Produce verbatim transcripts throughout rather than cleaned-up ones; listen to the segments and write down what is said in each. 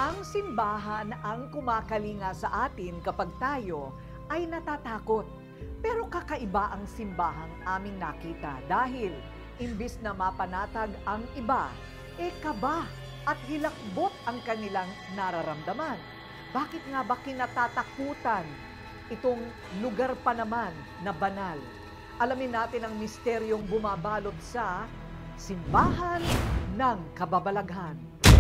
Ang simbahan ang kumakalinga sa atin kapag tayo ay natatakot. Pero kakaiba ang simbahang aming nakita dahil imbis na mapanatag ang iba, e kaba at hilakbot ang kanilang nararamdaman. Bakit nga ba kinatatakutan itong lugar pa naman na banal? Alamin natin ang misteryong bumabalot sa simbahan ng kababalaghan.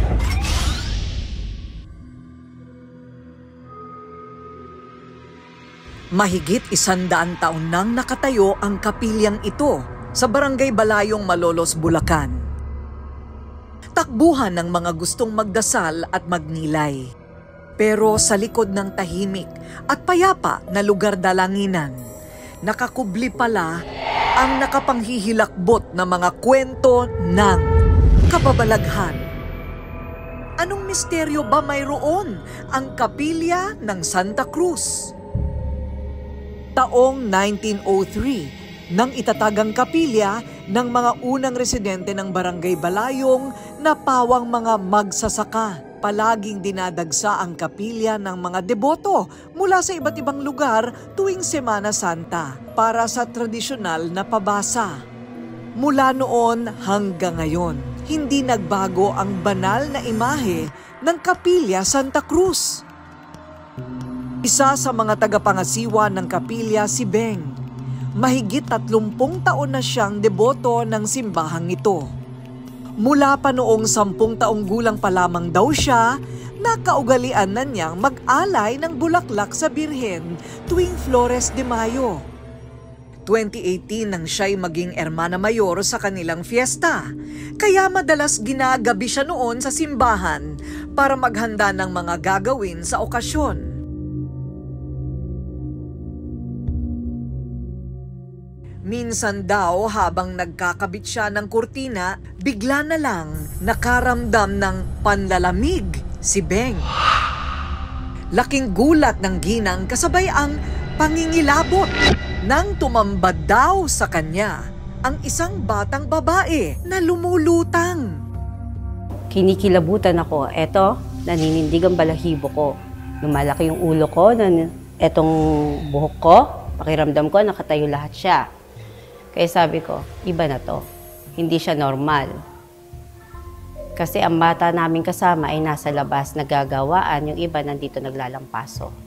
Mahigit isandaan taon nang nakatayo ang kapilyang ito sa Barangay Balayong, Malolos, Bulacan. Takbuhan ng mga gustong magdasal at magnilay. Pero sa likod ng tahimik at payapa na lugar dalanginan, nakakubli pala ang nakapanghihilakbot na mga kwento ng kababalaghan. Anong misteryo ba mayroon ang kapilya ng Santa Cruz? Taong nineteen oh three, nang itatag ang kapilya ng mga unang residente ng Barangay Balayong na pawang mga magsasaka. Palaging dinadagsa ang kapilya ng mga deboto mula sa iba't ibang lugar tuwing Semana Santa para sa tradisyonal na pabasa. Mula noon hanggang ngayon, hindi nagbago ang banal na imahe ng Kapilya Santa Cruz. Isa sa mga tagapangasiwa ng kapilya si Beng. Mahigit tatlumpung taon na siyang deboto ng simbahang ito. Mula pa noong sampung taong gulang pa lamang daw siya, nakaugalian na niyang mag-alay ng bulaklak sa Birhen tuwing Flores de Mayo. twenty eighteen nang siya'y maging Hermana Mayor sa kanilang fiesta, kaya madalas ginagabi siya noon sa simbahan para maghanda ng mga gagawin sa okasyon. Minsan daw habang nagkakabit siya ng kurtina, bigla na lang nakaramdam ng panlalamig si Beng. Laking gulat ng ginang kasabay ang pangingilabot nang tumambad daw sa kanya ang isang batang babae na lumulutang. Kinikilabutan ako. Eto, naninindig ang balahibo ko. Lumalaki yung ulo ko, etong buhok ko, pakiramdam ko nakatayo lahat siya. Kaya sabi ko, iba na to. Hindi siya normal. Kasi ang bata namin kasama ay nasa labas nagagawaan, yung iba nandito naglalampaso.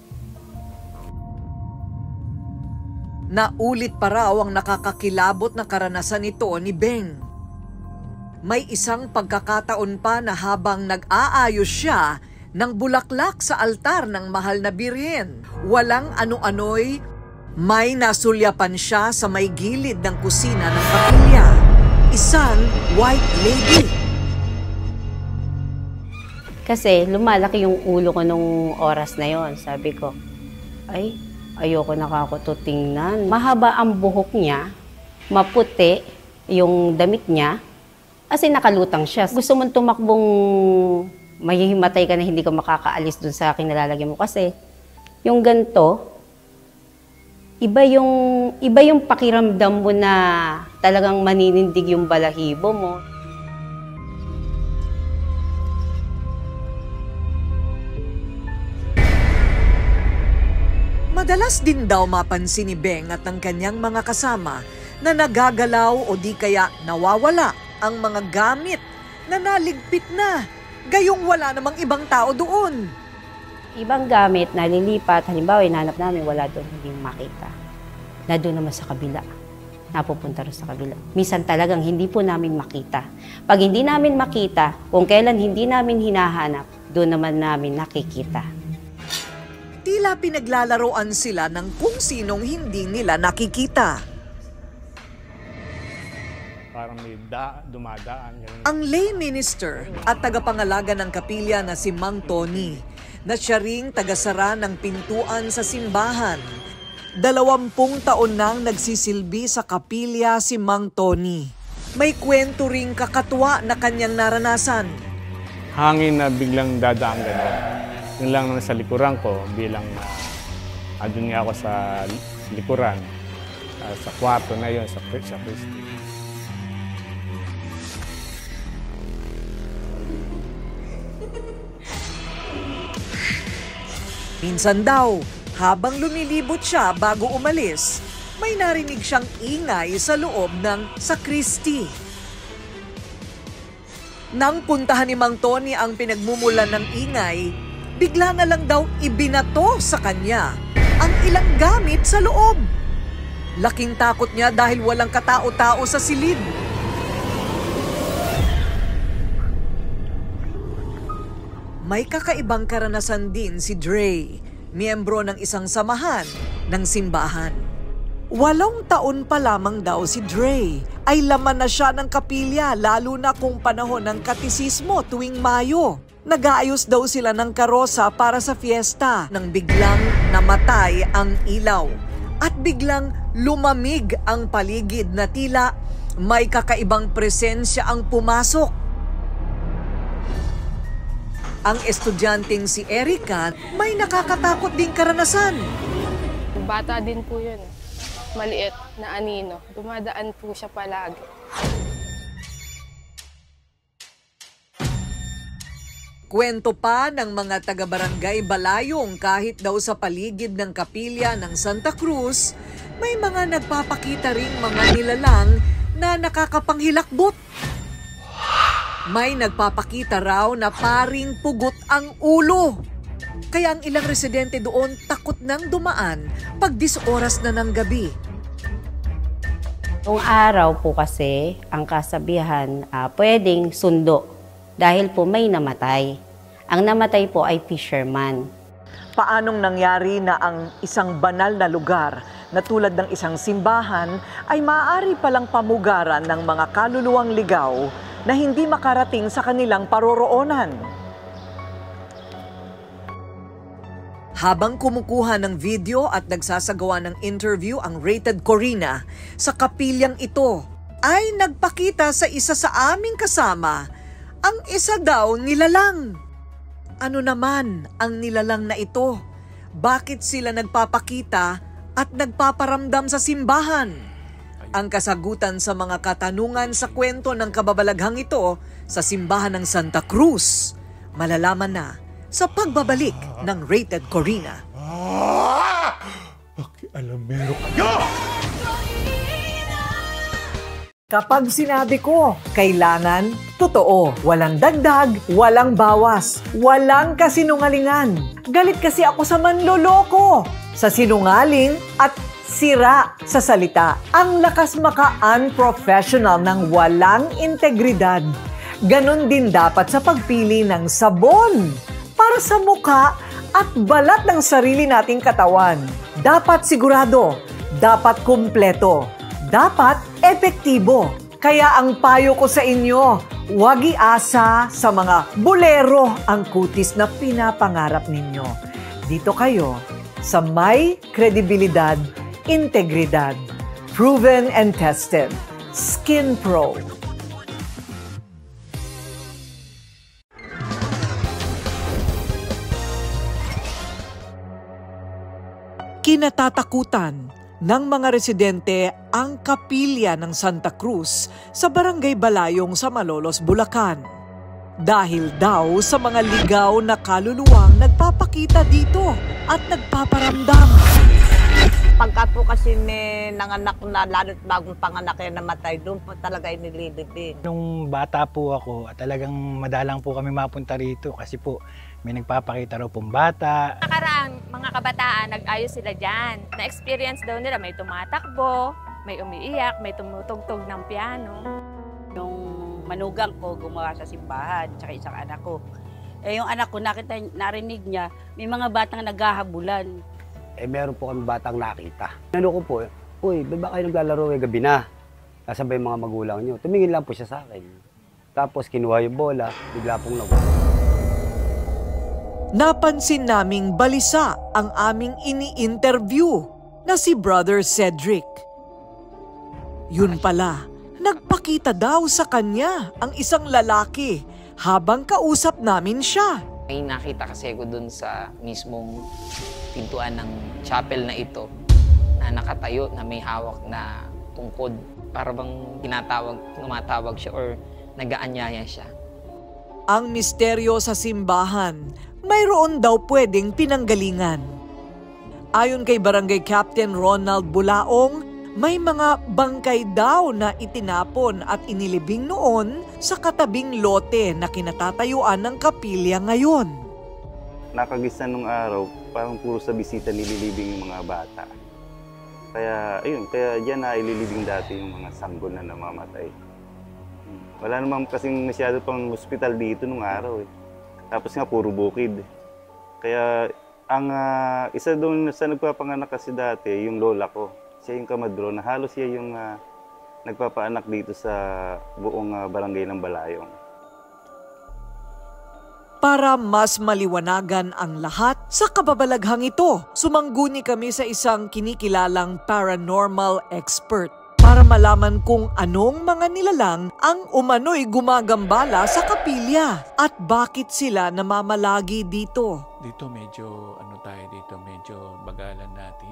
Naulit pa raw ang nakakakilabot na karanasan nito ni Beng. May isang pagkakataon pa na habang nag-aayos siya ng bulaklak sa altar ng mahal na Birhen, walang ano-ano'y may nasulyapan siya sa may gilid ng kusina ng kapilya. Isang white lady. Kasi lumalaki yung ulo ko nung oras na yon. Sabi ko, ay, ayoko nakakatutingnan. Mahaba ang buhok niya, maputi yung damit niya, kasi nakalutang siya. Gusto mong tumakbong mahihimatay ka na hindi ka makakaalis dun sa kinalalagyan mo. Kasi yung ganito, Iba yung, iba yung pakiramdam mo na talagang maninindig yung balahibo mo. Madalas din daw mapansin ni Beng at ng kanyang mga kasama na nagagalaw o di kaya nawawala ang mga gamit na naligpit na, gayong wala namang ibang tao doon. Ibang gamit na lilipat, halimbawa hinanap namin, wala doon, hindi makita. Na doon naman sa kabila, napupunta rin sa kabila. Minsan talagang hindi po namin makita. Pag hindi namin makita, kung kailan hindi namin hinahanap, doon naman namin nakikita. Tila pinaglalaroan sila ng kung sinong hindi nila nakikita. Parang may da, dumadaan. Ganun. Ang lay minister at tagapangalaga ng kapilya na si Mang Tony, na siya ring tagasara ng pintuan sa simbahan. Dalawampung taon nang nagsisilbi sa kapilya si Mang Tony. May kwento ring kakatwa na kanyang naranasan. Hangin na biglang dadaan gano'n. Yun lang naman sa likuran ko bilang uh, adun nga ako sa likuran. Uh, sa kwarto na yun, sa, sa Christy. Minsan daw, habang lumilibot siya bago umalis, may narinig siyang ingay sa loob ng sakristi. Nang puntahan ni Mang Tony ang pinagmumulan ng ingay, bigla na lang daw ibinato sa kanya ang ilang gamit sa loob. Laking takot niya dahil walang katao-tao sa silid. May kakaibang karanasan din si Dre, miyembro ng isang samahan ng simbahan. Walong taon pa lamang daw si Dre ay laman na siya ng kapilya, lalo na kung panahon ng katisismo tuwing Mayo. Nag-aayos daw sila ng karosa para sa fiesta nang biglang namatay ang ilaw at biglang lumamig ang paligid na tila may kakaibang presensya ang pumasok. Ang estudyanteng si Erica may nakakatakot ding karanasan. Bata din po yun. Maliit na anino. Dumadaan po siya palagi. Kwento pa ng mga taga-barangay Balayong kahit daw sa paligid ng kapilya ng Santa Cruz, may mga nagpapakita ring mga nilalang na nakakapanghilakbot. May nagpapakita raw na paring pugot ang ulo. Kaya ang ilang residente doon takot nang dumaan pag dis oras na ng gabi. Noong araw po kasi, ang kasabihan, uh, pwedeng sundo dahil po may namatay. Ang namatay po ay fisherman. Paanong nangyari na ang isang banal na lugar na tulad ng isang simbahan ay maaari palang pamugaran ng mga kaluluwang ligaw na hindi makarating sa kanilang paroroonan? Habang kumukuha ng video at nagsasagawa ng interview ang Rated Corina sa kapilyang ito, ay nagpakita sa isa sa aming kasama ang isa daw nilalang. Ano naman ang nilalang na ito? Bakit sila nagpapakita at nagpaparamdam sa simbahan? Ang kasagutan sa mga katanungan sa kwento ng kababalaghang ito sa simbahan ng Santa Cruz, malalaman na sa pagbabalik ng Rated Corina. Ah! Pakialamero kayo! Kapag sinabi ko, kailangan, totoo. Walang dagdag, walang bawas, walang kasinungalingan. Galit kasi ako sa manloloko, sa sinungaling at sira sa salita. Ang lakas maka-unprofessional ng walang integridad. Ganon din dapat sa pagpili ng sabon para sa mukha at balat ng sarili nating katawan. Dapat sigurado, dapat kumpleto, dapat epektibo. Kaya ang payo ko sa inyo, huwag iasa sa mga bolero ang kutis na pinapangarap ninyo. Dito kayo sa may kredibilidad, integridad, proven and tested, Skin Pro. Kinatatakutan ng mga residente ang kapilya ng Santa Cruz sa Barangay Balayong sa Malolos, Bulacan. Dahil daw sa mga ligaw na kaluluwang nagpapakita dito at nagpaparamdam. Pagka po kasi may nanganak na, lalo't bagong panganak kaya namatay, doon po talaga inililibing. Nung bata po ako, talagang madalang po kami mapunta rito kasi po may nagpapakita raw pong bata. Nakaraang mga kabataan, nag-ayos sila dyan. Na-experience daw nila, may tumatakbo, may umiiyak, may tumutugtog ng piano. Yung manugang ko gumawa sa simbahan, tsaka isang anak ko. Eh yung anak ko, nakita, narinig niya, may mga batang naghahabulan. Eh meron po kami batang nakita. Ano ko po, uy, ba kayo naglalaro eh gabi na? Kasabay yung mga magulang nyo. Tumingin lang po siya sa akin. Tapos kinuha yung bola, bigla pong nawala. Napansin naming balisa ang aming ini-interview na si Brother Cedric. Yun pala, nagpakita daw sa kanya ang isang lalaki habang kausap namin siya. May nakita kasi ko dun sa mismong pintuan ng chapel na ito na nakatayo na may hawak na tungkod. Para bang tinatawag, tumatawag siya or nag-aanyaya siya. Ang misteryo sa simbahan, mayroon daw pwedeng pinanggalingan. Ayon kay Barangay Captain Ronald Bulaong, may mga bangkay daw na itinapon at inilibing noon sa katabing lote na kinatatayuan ng kapilya ngayon. Nakagisan nung araw, parang puro sa bisita nililibing yung mga bata. Kaya, ayun, kaya diyan na ililibing dati yung mga sanggol na namamatay. Wala naman kasing masyado pang hospital dito nung araw eh. Tapos nga puro bukid. Kaya ang uh, isa doon sa nagpapanganak kasi dati, yung lola ko. Siya yung kamadro na halos siya yung uh, nagpapaanak dito sa buong uh, barangay ng Balayong. Para mas maliwanagan ang lahat sa kababalaghang ito, sumangguni kami sa isang kinikilalang paranormal expert para malaman kung anong mga nilalang ang umano'y gumagambala sa kapilya at bakit sila namamalagi dito. Dito medyo, ano tayo dito, medyo bagalan natin.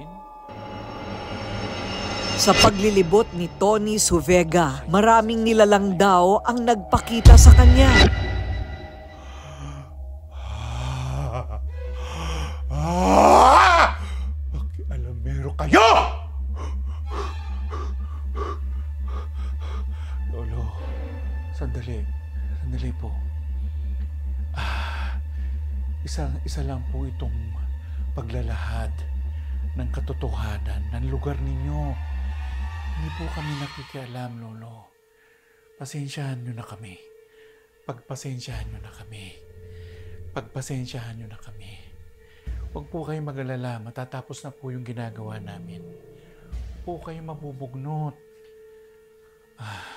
Sa paglilibot ni Tony Suvega, maraming nilalang daw ang nagpakita sa kanya. Ah! Pakialamero kayo! Lolo, sandali. Sandali po. Ah, isa, isa lang po itong paglalahad ng katotohanan ng lugar ninyo. Hindi po kami nakikialam, Lolo. Pasensyahan nyo na kami. Pagpasensyahan nyo na kami. Pagpasensyahan nyo na kami. Huwag po kayong mag-alala, matatapos na po yung ginagawa namin. Huwag po kayong mabubugnot. Ah.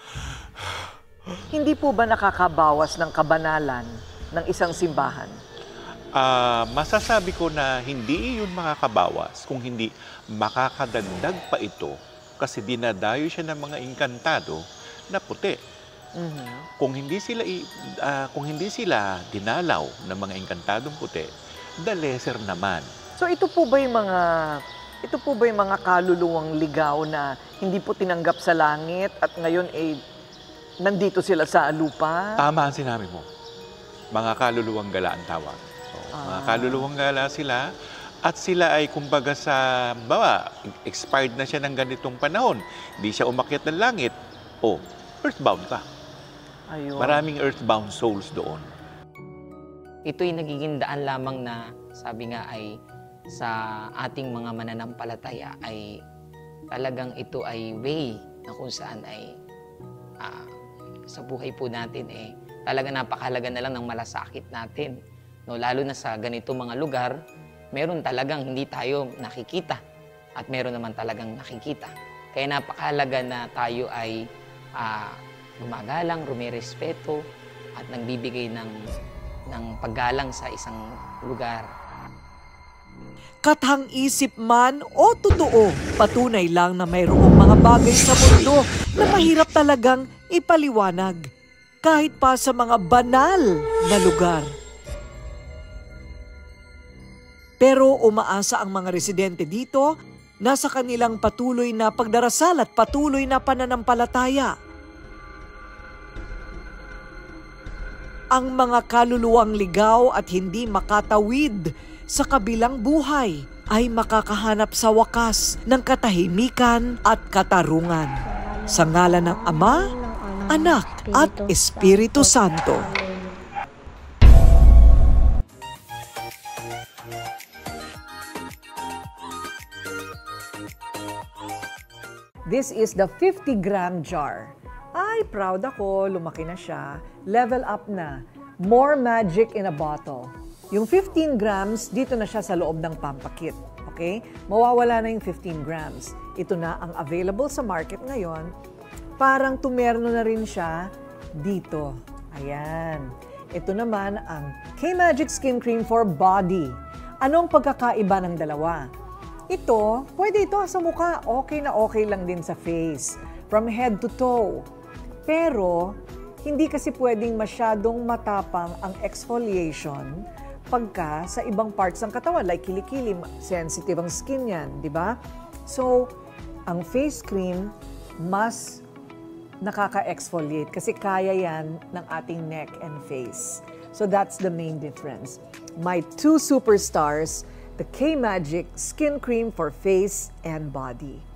Hindi po ba nakakabawas ng kabanalan ng isang simbahan? Uh, masasabi ko na hindi yun makakabawas kung hindi makakadagdag pa ito kasi dinadayo siya ng mga inkantado na puti. Mm-hmm. Kung hindi sila uh, kung hindi sila dinalaw ng mga inkantadong puti, the lesser naman. So ito po ba yung mga ito po ba yung mga kaluluwang ligaw na hindi po tinanggap sa langit at ngayon ay eh, nandito sila sa lupa? Tama ang sinabi mo. Mga kaluluwang gala ang tawag. So, ah. Mga kaluluwang gala sila at sila ay kumbaga sa bawa, expired na siya ng ganitong panahon. Hindi siya umakyat ng langit. Oh, earthbound ka. Ayun. Maraming earthbound souls doon. Ito'y nagiging daan lamang na sabi nga ay sa ating mga mananampalataya ay talagang ito ay way na kung saan ay uh, sa buhay po natin eh talaga napakahalaga na lang ng malasakit natin. No, lalo na sa ganito mga lugar, meron talagang hindi tayo nakikita at meron naman talagang nakikita. Kaya napakahalaga na tayo ay uh, gumagalang, rumirespeto at nagbibigay ng ng paggalang sa isang lugar. Kathang isip man o totoo, patunay lang na mayroong mga bagay sa mundo na mahirap talagang ipaliwanag, kahit pa sa mga banal na lugar. Pero umaasa ang mga residente dito na sa kanilang patuloy na pagdarasal at patuloy na pananampalataya, ang mga kaluluwang ligaw at hindi makatawid sa kabilang buhay ay makakahanap sa wakas ng katahimikan at katarungan. Sa ngalan ng Ama, Anak at Espiritu Santo. This is the fifty gram jar. Ay, proud ako, lumaki na siya. Level up na. More magic in a bottle. Yung fifteen grams, dito na siya sa loob ng pampakit. Okay? Mawawala na yung fifteen grams. Ito na ang available sa market ngayon. Parang tumerno na rin siya dito. Ayan. Ito naman ang K-Magic Skin Cream for Body. Anong pagkakaiba ng dalawa? Ito, pwede ito sa mukha. Okay na okay lang din sa face. From head to toe. Pero, hindi kasi pwedeng masyadong matapang ang exfoliation pagka sa ibang parts ng katawan, like kilikili, sensitive ang skin yan, di ba? So, ang face cream, mas nakaka-exfoliate kasi kaya yan ng ating neck and face. So that's the main difference. My two superstars, the K-Magic Skin Cream for face and body.